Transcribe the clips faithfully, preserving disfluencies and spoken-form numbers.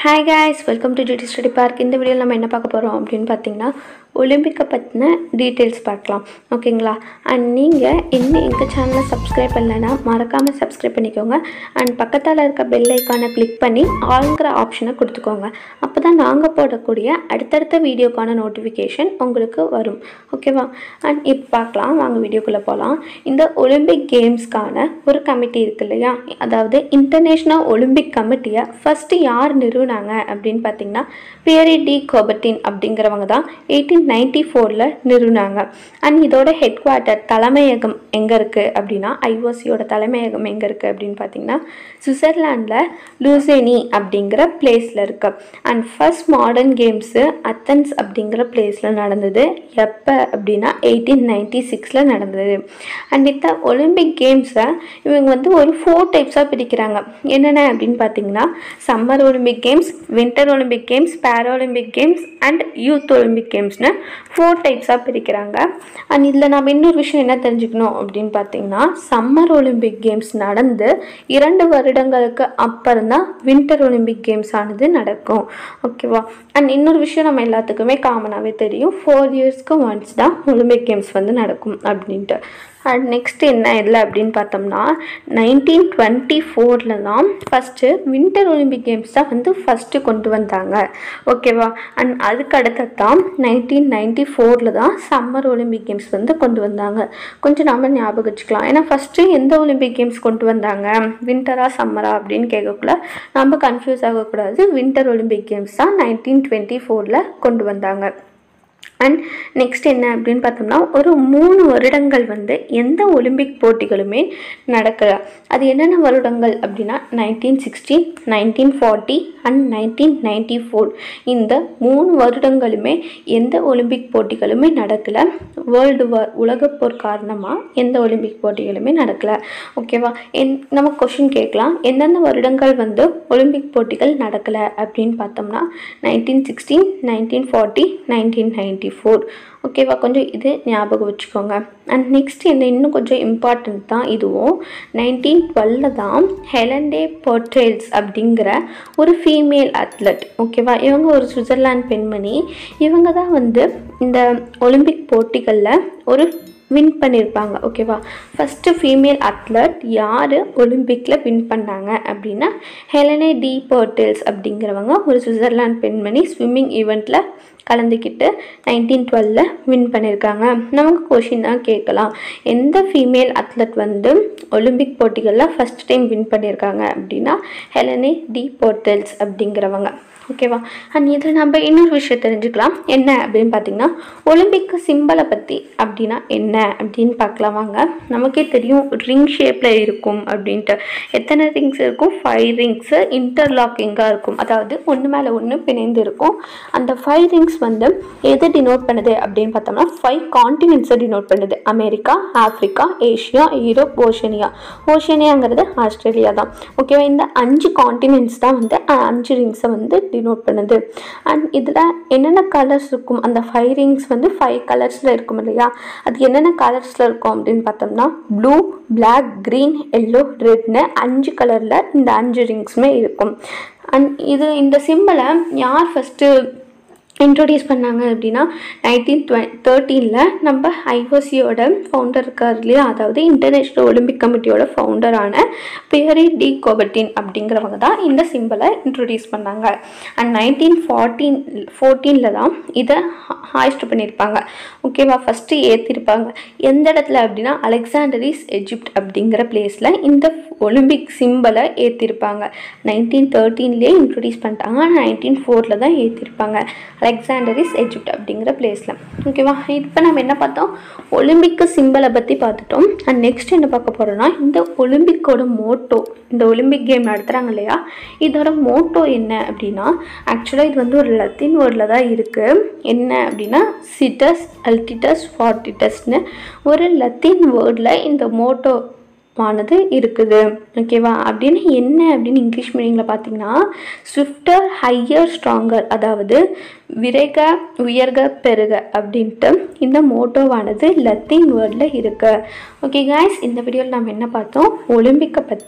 Hi guys, welcome to G T Study Park. இந்த வீடியோவில் நம்ம என்ன பார்க்க போகிறோம் அப்படின்னு பார்த்தீங்கன்னா ஒலிம்பிக்கை பற்றின டீட்டெயில்ஸ் பார்க்கலாம். ஓகேங்களா? அண்ட் நீங்கள் இன்னும் எங்கள் சேனலை சப்ஸ்கிரைப் பண்ணலைன்னா மறக்காமல் சப்ஸ்கிரைப் பண்ணிக்கோங்க. அண்ட் பக்கத்தில் இருக்க பெல் ஐக்கானை கிளிக் பண்ணி ஆல்ங்கிற ஆப்ஷனை கொடுத்துக்கோங்க. அப்போ தான் நாங்கள் போடக்கூடிய அடுத்தடுத்த வீடியோக்கான நோட்டிஃபிகேஷன் உங்களுக்கு வரும். ஓகேவா? அண்ட் இப்போ பார்க்கலாம், வாங்க வீடியோக்குள்ளே போகலாம். இந்த ஒலிம்பிக் கேம்ஸ்க்கான ஒரு கமிட்டி இருக்குது இல்லையா, அதாவது இன்டர்நேஷ்னல் ஒலிம்பிக் கமிட்டியை ஃபஸ்ட்டு யார் நிறுவனாங்க அப்படின்னு பார்த்தீங்கன்னா பியரி டி கோபர்டின் அப்படிங்கிறவங்க தான் எயிட்டீன் நைன்டி ஃபோரில் நிறுவனாங்க. அண்ட் இதோட ஹெட் குவார்ட்டர் தலைமையகம் எங்கே இருக்குது அப்படின்னா ஐஓசியோட தலைமையகம் எங்கே இருக்குது அப்படின்னு பார்த்தீங்கன்னா சுவிட்சர்லாண்டில் லூசேனி அப்படிங்கிற பிளேஸில் இருக்குது. And first modern games Athens அப்படிங்கிற பிளேஸில் நடந்தது. எப்போ அப்படின்னா எயிட்டீன் நைன்டி சிக்ஸில் நடந்தது. அண்ட் இந்த ஒலிம்பிக் கேம்ஸை இவங்க வந்து ஒரு ஃபோர் டைப்ஸாக பிரிக்கிறாங்க. என்னென்ன அப்படின்னு பார்த்தீங்கன்னா summer Olympic games, winter Olympic games, Paralympic games and youth Olympic கேம்ஸ்னு ஃபோர் டைப்ஸாக பிரிக்கிறாங்க. அண்ட் இதில் நம்ம இன்னொரு விஷயம் என்ன தெரிஞ்சுக்கணும் அப்படின்னு பார்த்தீங்கன்னா சம்மர் ஒலிம்பிக் கேம்ஸ் நடந்து இரண்டு வருடங்களுக்கு அப்புறம் தான் வின்டர் ஒலிம்பிக் கேம்ஸ் ஆனது நடக்கும். ஓகேவா? அண்ட் இன்னொரு விஷயம் நம்ம எல்லாத்துக்குமே காமனாகவே தெரியும், ஃபோர் இயர்ஸ்க்கு ஒன்ஸ் தான் ஒலிம்பிக் கேம்ஸ் வந்து நடக்கும் அப்படின்ட்டு. அண்ட் நெக்ஸ்ட் என்ன இல்லை அப்படின்னு பார்த்தோம்னா நைன்டீன் டுவெண்ட்டி ஃபோரில் தான் ஃபஸ்ட்டு வின்டர் ஒலிம்பிக் கேம்ஸ் தான் வந்து ஃபஸ்ட்டு கொண்டு வந்தாங்க. ஓகேவா? அண்ட் அதுக்கு அடுத்தது தான் நைன்டீன் நைன்டி ஃபோரில் தான் சம்மர் ஒலிம்பிக் கேம்ஸ் வந்து கொண்டு வந்தாங்க. கொஞ்சம் நம்ம ஞாபகம் வச்சுக்கலாம். ஏன்னா ஃபஸ்ட்டு எந்த ஒலிம்பிக் கேம்ஸ் கொண்டு வந்தாங்க, வின்டரா சம்மரா அப்படின்னு கேட்கக்குள்ள நம்ம கன்ஃபியூஸ் ஆகக்கூடாது. வின்டர் ஒலிம்பிக் கேம்ஸ் தான் நைன்டீன் டுவெண்ட்டி ஃபோரில் கொண்டு வந்தாங்க. அண்ட் நெக்ஸ்ட் என்ன அப்படின்னு பார்த்தோம்னா ஒரு மூணு வருடங்கள் வந்து எந்த ஒலிம்பிக் போட்டிகளுமே நடக்கல. அது என்னென்ன வருடங்கள் அப்படின்னா nineteen sixteen, nineteen forty and nineteen ninety four. இந்த மூணு வருடங்களுமே எந்த ஒலிம்பிக் போட்டிகளுமே நடக்கலை. வேர்ல்டு வார் உலகப்போர் காரணமாக எந்த ஒலிம்பிக் போட்டிகளுமே நடக்கலை. ஓகேவா? என் நம்ம கொஷின் கேட்கலாம், எந்தெந்த வருடங்கள் வந்து ஒலிம்பிக் போட்டிகள் நடக்கலை அப்படின்னு பார்த்தோம்னா nineteen sixteen, nineteen forty, nineteen ninety four. ஓகேவா? கொஞ்சம் இது ஞாபகம் வச்சுக்கோங்க. அண்ட் நெக்ஸ்ட் இந்த இன்னும் கொஞ்சம் இம்பார்ட்டன்ட் தான் இதுவும். நைன்டீன் டுவெல்ல தான் ஹெலன் டே பெர்டெல்ஸ் அப்படிங்கிற ஒரு ஃபீமேல் அத்லட். ஓகேவா? இவங்க ஒரு சுவிட்சர்லாந்து பெண்மணி. இவங்க தான் வந்து இந்த ஒலிம்பிக் போட்டிகளில் ஒரு வின் பண்ணியிருப்பாங்க. ஓகேவா? ஃபஸ்ட்டு ஃபீமேல் அத்லட் யார் ஒலிம்பிக்கில் வின் பண்ணாங்க அப்படின்னா ஹெலனே டி பெர்டெல்ஸ் அப்படிங்கிறவங்க ஒரு சுவிட்சர்லாந்து பெண்மணி ஸ்விம்மிங் ஈவெண்ட்டில் கலந்துக்கிட்டு நைன்டீன் டுவெல்ல வின் பண்ணியிருக்காங்க. நமக்கு கொஷின் தான் கேட்கலாம், எந்த ஃபீமேல் அத்லட் வந்து ஒலிம்பிக் போட்டிகளில் ஃபஸ்ட் டைம் வின் பண்ணியிருக்காங்க அப்படின்னா ஹெலனே டி பெர்டெல்ஸ் அப்படிங்கிறவங்க. ஓகேவா? அண்ட் இதில் நம்ம இன்னொரு விஷயம் தெரிஞ்சுக்கலாம். என்ன அப்படின்னு பார்த்தீங்கன்னா ஒலிம்பிக்கு சிம்பலை பற்றி அப்படின்னா என்ன அப்படின்னு பார்க்கலாம் வாங்க. நமக்கே தெரியும் ரிங் ஷேப்பில் இருக்கும் அப்படின்ட்டு. எத்தனை ரிங்ஸ் இருக்கும்? ஃபைவ் ரிங்ஸு இன்டர்லாக்கிங்காக இருக்கும், அதாவது ஒன்று மேலே ஒன்று பிணைந்து இருக்கும். அந்த ஃபைவ் ரிங்ஸ் வந்து எதை டினோட் பண்ணுது அப்படின்னு பார்த்தோம்னா ஃபைவ் காண்டினென்ட்ஸை டினோட் பண்ணுது. America, Africa, Asia, Europe, Oceania. ஓஷனியாங்கிறது ஆஸ்திரேலியா தான். ஓகேவா? இந்த அஞ்சு காண்டினென்ட்ஸ் தான் வந்து அஞ்சு ரிங்ஸை வந்து டினோட் பண்ணுது. அண்ட் இதில் என்னென்ன கலர்ஸ் இருக்கும், அந்த ஃபைவ் ரிங்ஸ் வந்து ஃபைவ் கலர்ஸில் இருக்கும் இல்லையா, அது என்னென்ன கலர்ஸில் இருக்கும் அப்படின்னு பார்த்தோம்னா ப்ளூ, பிளாக், க்ரீன், எல்லோ, ரெட்னு அஞ்சு கலரில் இந்த அஞ்சு ரிங்ஸுமே இருக்கும். அண்ட் இது இந்த சிம்பலை யார் ஃபஸ்ட்டு இன்ட்ரொடியூஸ் பண்ணாங்க அப்படின்னா நைன்டீன் டுவெ தேர்ட்டீனில் நம்ம ஐஓசியோட ஃபவுண்டர் இருக்கார் இல்லையா, அதாவது இன்டர்நேஷ்னல் ஒலிம்பிக் கமிட்டியோட ஃபவுண்டரான பியரி டி கோபர்டின் அப்படிங்கிறவங்க தான் இந்த சிம்பலை இன்ட்ரொடியூஸ் பண்ணாங்க. அண்ட் நைன்டீன் ஃபார்ட்டீன் ஃபோர்டீனில் தான் இதை ஹாய்ஸ்ட் பண்ணியிருப்பாங்க. ஓகேவா? ஃபஸ்ட்டு ஏற்றிருப்பாங்க எந்த இடத்துல அப்படின்னா அலெக்சாண்டரிஸ் எஜிப்ட் அப்படிங்கிற பிளேஸில் இந்த ஒலிம்பிக் சிம்பலை ஏற்றிருப்பாங்க. நைன்டீன் தேர்ட்டீன்லேயே இன்ட்ரொடியூஸ் பண்ணிட்டாங்க, ஆனால் நைன்டீன் ஃபோரில் தான் ஏற்றிருப்பாங்க அலெக்சாண்டரிஸ் எஜிப்ட் அப்படிங்கிற பிளேஸில். ஓகேவா? இப்போ நம்ம என்ன பார்த்தோம், ஒலிம்பிக்கு சிம்பலை பற்றி பார்த்துட்டோம். அண்ட் நெக்ஸ்ட் என்ன பார்க்க போகிறோன்னா இந்த ஒலிம்பிக்கோட மோட்டோ, இந்த ஒலிம்பிக் கேம் நடத்துகிறாங்க இல்லையா, இதோட மோட்டோ என்ன அப்படின்னா ஆக்சுவலாக இது வந்து ஒரு லத்தீன் வேர்டில் தான் இருக்குது. என்ன அப்படின்னா சிட்டஸ் அல்டிட்டஸ் ஃபார்டிட்டஸ்னு ஒரு லத்தீன் வேர்டில் இந்த மோட்டோ ஆனது இருக்குது. ஓகேவா? அப்படின்னு என்ன அப்படின்னு இங்கிலீஷ் மீனிங்கில் பார்த்தீங்கன்னா ஸ்விஃப்டர், ஹையர், ஸ்ட்ராங்கர், அதாவது விரைக, உயர்க, பெருக அப்படின்ட்டு இந்த மோட்டோவானது லத்தீன் வேர்டில் இருக்குது. ஓகே காய்ஸ், இந்த வீடியோவில் நம்ம என்ன பார்த்தோம், ஒலிம்பிக்கை பற்றி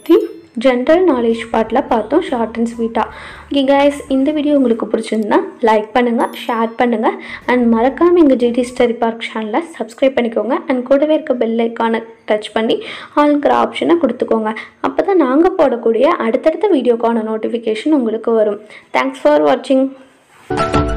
ஜென்ரல் நாலேஜ் பார்ட்டில் பார்த்தோம் ஷார்ட் அண்ட் ஸ்வீட்டாக. ஓகே கைஸ், இந்த வீடியோ உங்களுக்கு பிடிச்சிருந்தா லைக் பண்ணுங்கள், ஷேர் பண்ணுங்கள் அண்ட் மறக்காமல் எங்கள் ஜிடி ஸ்டடி பார்க் சேனலை சப்ஸ்கிரைப் பண்ணிக்கோங்க அண்ட் கூடவே இருக்க பெல் ஐக்கானை டச் பண்ணி ஆல்ங்கிற ஆப்ஷனை கொடுத்துக்கோங்க. அப்போ தான் நாங்கள் போடக்கூடிய அடுத்தடுத்த வீடியோக்கான நோட்டிஃபிகேஷன் உங்களுக்கு வரும். தேங்க்ஸ் ஃபார் வாட்சிங்.